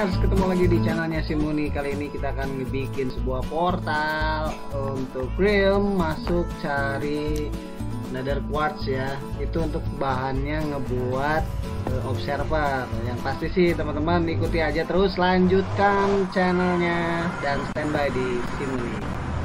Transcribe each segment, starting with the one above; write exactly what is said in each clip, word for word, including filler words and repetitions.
Gamers, ketemu lagi di channelnya Simuni. Kali ini kita akan bikin sebuah portal untuk Realm, masuk cari Nether Quartz ya. Itu untuk bahannya ngebuat uh, observer. Yang pasti sih teman-teman ikuti aja terus, lanjutkan channelnya dan standby di Simuni.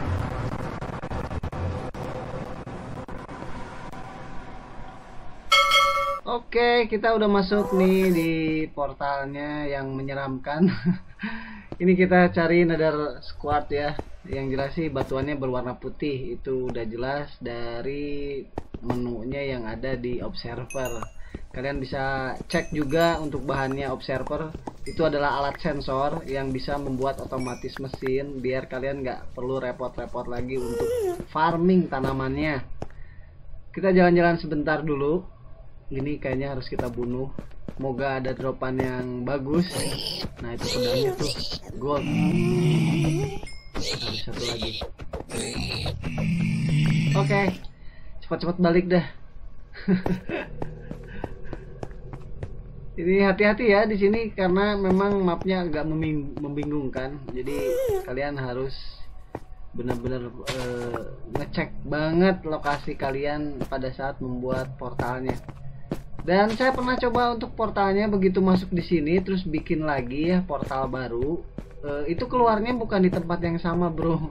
Oke, kita udah masuk nih di portalnya yang menyeramkan. Ini kita cari Nether Quartz ya. Yang jelas sih batuannya berwarna putih. Itu udah jelas dari menunya yang ada di observer. Kalian bisa cek juga untuk bahannya observer. Itu adalah alat sensor yang bisa membuat otomatis mesin, biar kalian nggak perlu repot-repot lagi untuk farming tanamannya. Kita jalan-jalan sebentar dulu. Ini kayaknya harus kita bunuh. Semoga ada dropan yang bagus. Nah, itu pedangnya tuh gold. Ada satu lagi. Oke, cepat-cepat balik dah. Ini hati-hati ya di sini karena memang mapnya agak membingungkan. Jadi kalian harus benar-benar uh, ngecek banget lokasi kalian pada saat membuat portalnya. Dan saya pernah coba untuk portalnya, begitu masuk di sini terus bikin lagi ya portal baru, e, itu keluarnya bukan di tempat yang sama, bro.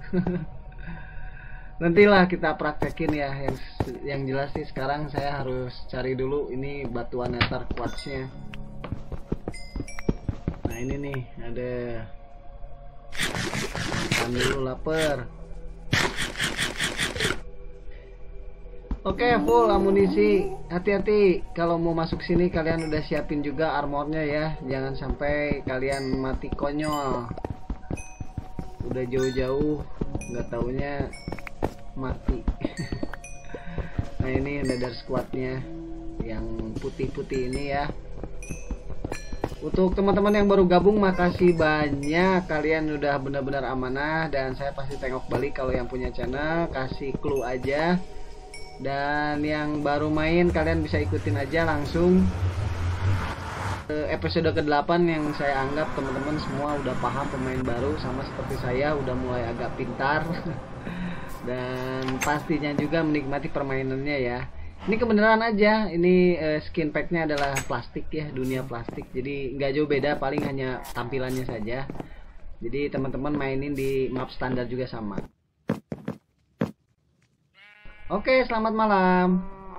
Nantilah kita praktekin ya. Yang yang jelas sih sekarang saya harus cari dulu ini batuan Nether Quartz-nya. Nah, ini nih ada. Makan dulu, lapar. Oke, full amunisi. Hati-hati kalau mau masuk sini, kalian udah siapin juga armornya ya. Jangan sampai kalian mati konyol. Udah jauh-jauh nggak taunya mati. Nah, ini Nether Quartz-nya yang putih-putih ini ya. Untuk teman-teman yang baru gabung, makasih banyak, kalian udah benar-benar amanah. Dan saya pasti tengok balik kalau yang punya channel, kasih clue aja. Dan yang baru main, kalian bisa ikutin aja langsung episode ke delapan yang saya anggap teman-teman semua udah paham, pemain baru sama seperti saya udah mulai agak pintar. Dan pastinya juga menikmati permainannya ya. Ini kebenaran aja, ini eh, skin packnya adalah plastik ya, dunia plastik. Jadi nggak jauh beda, paling hanya tampilannya saja. Jadi teman-teman mainin di map standar juga sama. Oke, selamat malam.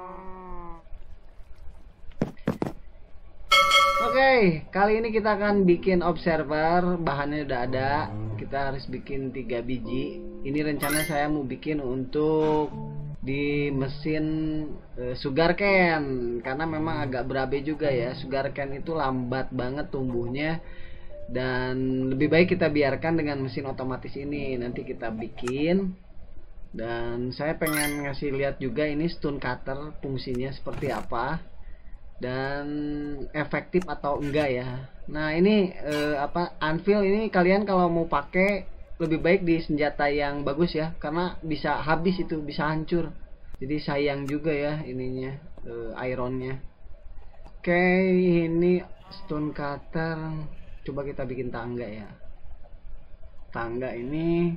Oke, kali ini kita akan bikin observer. Bahannya udah ada. Kita harus bikin tiga biji. Ini rencana saya mau bikin untuk di mesin uh, sugarcane, karena memang agak berabe juga ya. Sugarcane itu lambat banget tumbuhnya, dan lebih baik kita biarkan dengan mesin otomatis ini. Nanti kita bikin. Dan saya pengen ngasih lihat juga ini stone cutter fungsinya seperti apa dan efektif atau enggak ya. Nah, ini eh, apa anvil ini kalian kalau mau pakai lebih baik di senjata yang bagus ya, karena bisa habis itu, bisa hancur. Jadi sayang juga ya ininya, eh, ironnya. Oke, ini stone cutter. Coba kita bikin tangga ya. Tangga ini.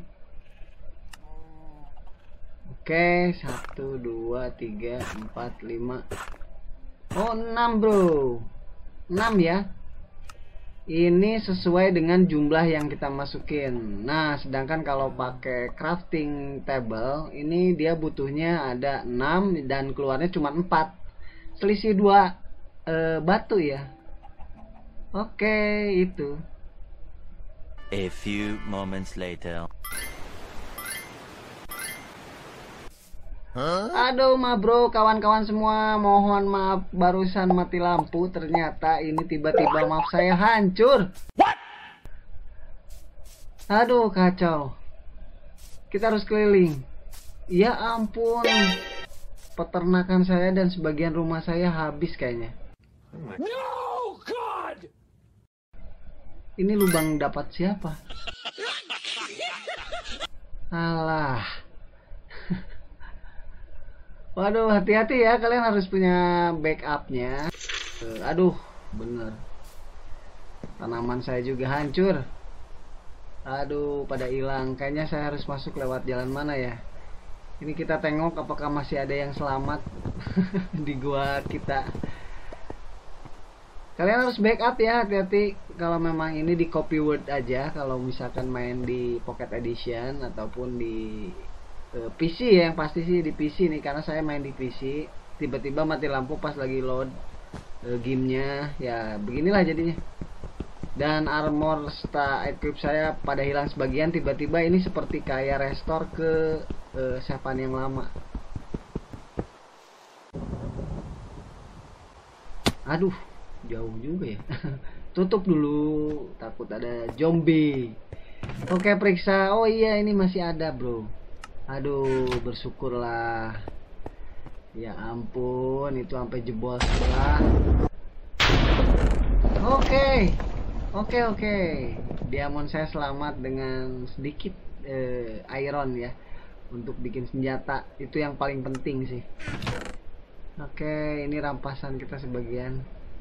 Oke, satu, dua, tiga, empat, lima. Oh, enam, bro. Enam ya. Ini sesuai dengan jumlah yang kita masukin. Nah, sedangkan kalau pakai crafting table, ini dia butuhnya ada enam dan keluarnya cuma empat. Selisih dua e, batu ya. Oke, itu. A few moments later. Huh? Aduh ma bro, kawan-kawan semua, mohon maaf barusan mati lampu. Ternyata ini tiba-tiba map saya hancur. What? Aduh, kacau. Kita harus keliling. Ya ampun, peternakan saya dan sebagian rumah saya habis kayaknya. No, God! Ini lubang dapat siapa? Alah. Waduh, hati-hati ya, kalian harus punya backupnya. Aduh, bener. Tanaman saya juga hancur. Aduh, pada hilang. Kayaknya saya harus masuk lewat jalan mana ya? Ini kita tengok apakah masih ada yang selamat di gua kita. Kalian harus backup ya, hati-hati kalau memang ini di copy word aja. Kalau misalkan main di Pocket Edition ataupun di uh, P C ya, yang pasti sih di P C nih, karena saya main di P C. Tiba-tiba mati lampu pas lagi load uh, gamenya, ya beginilah jadinya. Dan armor serta equip saya pada hilang sebagian. Tiba-tiba ini seperti kayak restore ke uh, savean yang lama. Aduh, jauh juga ya. Tutup dulu, takut ada zombie. Oke, periksa. Oh iya, ini masih ada bro. Aduh, bersyukurlah. Ya ampun, itu sampai jebol sebelah. Oke, oke oke. Diamond saya selamat dengan sedikit eh, iron ya, untuk bikin senjata. Itu yang paling penting sih. Oke, ini rampasan kita sebagian.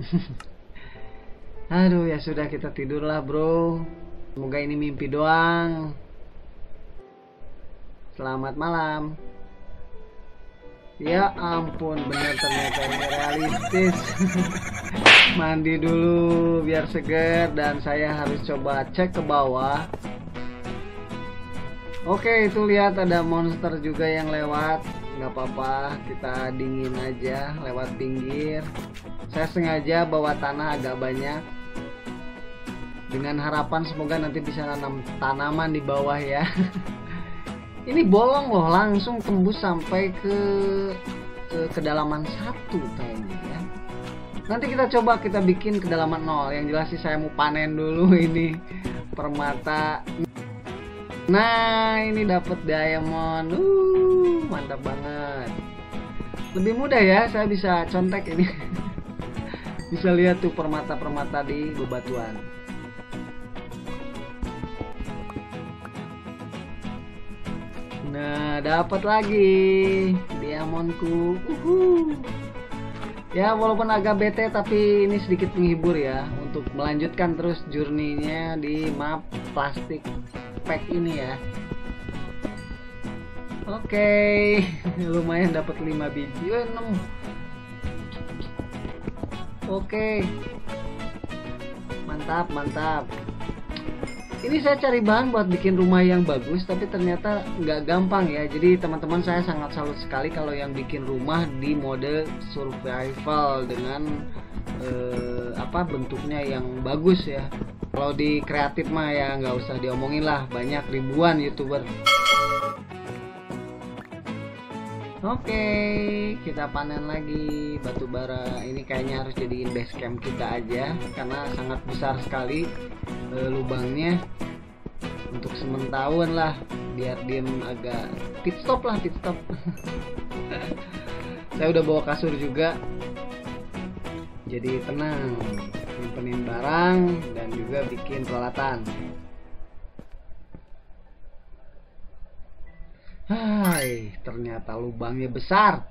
Aduh, ya sudah, kita tidurlah bro. Semoga ini mimpi doang. Selamat malam. Ya ampun, bener ternyata ini realistis. Mandi dulu biar seger, dan saya harus coba cek ke bawah. Oke, itu lihat ada monster juga yang lewat. Nggak apa-apa, kita dingin aja lewat pinggir. Saya sengaja bawa tanah agak banyak, dengan harapan semoga nanti bisa nanam tanaman di bawah ya. Ini bolong loh, langsung tembus sampai ke ke kedalaman satu kayaknya ya. Nanti kita coba kita bikin kedalaman nol. Yang jelas sih saya mau panen dulu ini permata. Nah, ini dapat diamond. Uh, mantap banget. Lebih mudah ya, saya bisa contek ini. Bisa lihat tuh permata-permata di bebatuan. Nah, dapat lagi diamondku. Uhuh. Ya, walaupun agak bete tapi ini sedikit menghibur ya, untuk melanjutkan terus journey-nya di map plastik pack ini ya. Oke, lumayan dapat lima biji. Oh, enam. Oke. Mantap, mantap. Ini saya cari bahan buat bikin rumah yang bagus, tapi ternyata nggak gampang ya. Jadi teman-teman, saya sangat salut sekali kalau yang bikin rumah di mode survival dengan eh, apa bentuknya yang bagus ya. Kalau di kreatif mah ya nggak usah diomongin lah, banyak ribuan youtuber. Oke, kita panen lagi batu bara. Ini kayaknya harus jadiin base camp kita aja, karena sangat besar sekali e, lubangnya. Untuk sementahun lah, biar diem agak pit stop lah, pit stop. Saya udah bawa kasur juga, jadi tenang, nyimpenin barang dan juga bikin peralatan. Hai, ternyata lubangnya besar.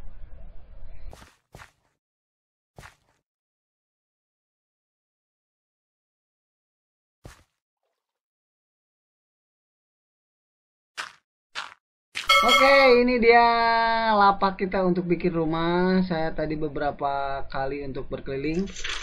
Oke, ini dia lapak kita untuk bikin rumah. Saya tadi beberapa kali untuk berkeliling.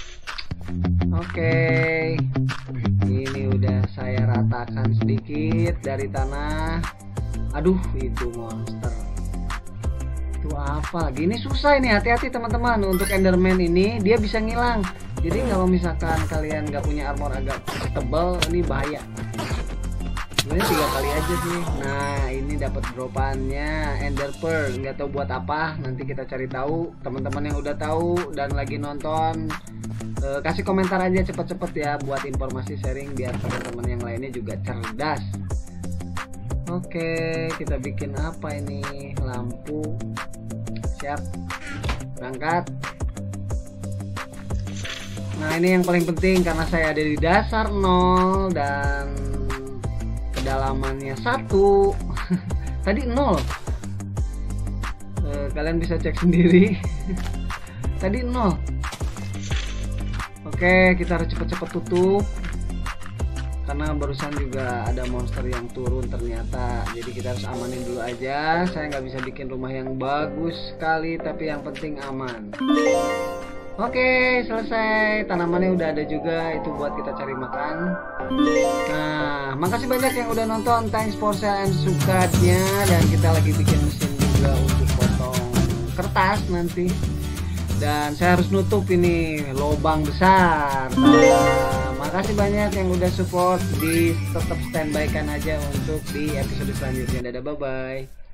Oke, ini udah saya ratakan sedikit dari tanah. Aduh, itu monster. Itu apa lagi? Ini susah ini, hati-hati teman-teman. Untuk Enderman ini dia bisa ngilang. Jadi kalau misalkan kalian nggak punya armor agak tebal, ini bahaya. Sebenarnya tiga kali aja sih. Nah, ini dapat dropannya Ender Pearl. Nggak tahu buat apa. Nanti kita cari tahu. Teman-teman yang udah tahu dan lagi nonton, eh, kasih komentar aja cepet-cepet ya, buat informasi sharing biar teman-teman yang lainnya juga cerdas. Oke, kita bikin apa ini? Lampu. Siap. Berangkat. Nah, ini yang paling penting karena saya ada di dasar nol dan kedalamannya satu. Tadi nol. E, kalian bisa cek sendiri. Tadi nol. Oke, kita harus cepet-cepet tutup karena barusan juga ada monster yang turun ternyata. Jadi kita harus amanin dulu aja. Saya nggak bisa bikin rumah yang bagus sekali, tapi yang penting aman. Oke, selesai. Tanamannya udah ada juga, itu buat kita cari makan. Nah, makasih banyak yang udah nonton. Thanks for share and subscribe-nya. Dan kita lagi bikin mesin juga untuk potong kertas nanti. Dan saya harus nutup ini lubang besar. Nah, makasih banyak yang udah support. Di tetap standby kan aja untuk di episode selanjutnya. Dadah, bye bye.